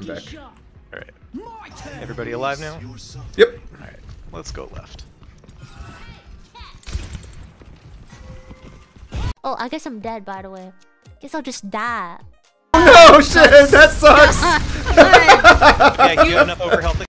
I'm back. Alright. Everybody alive now? Yep. Alright, let's go left. Oh, I guess I'm dead, by the way. Guess I'll just die. Oh no, shit! That sucks! Yeah, you have enough overhealth.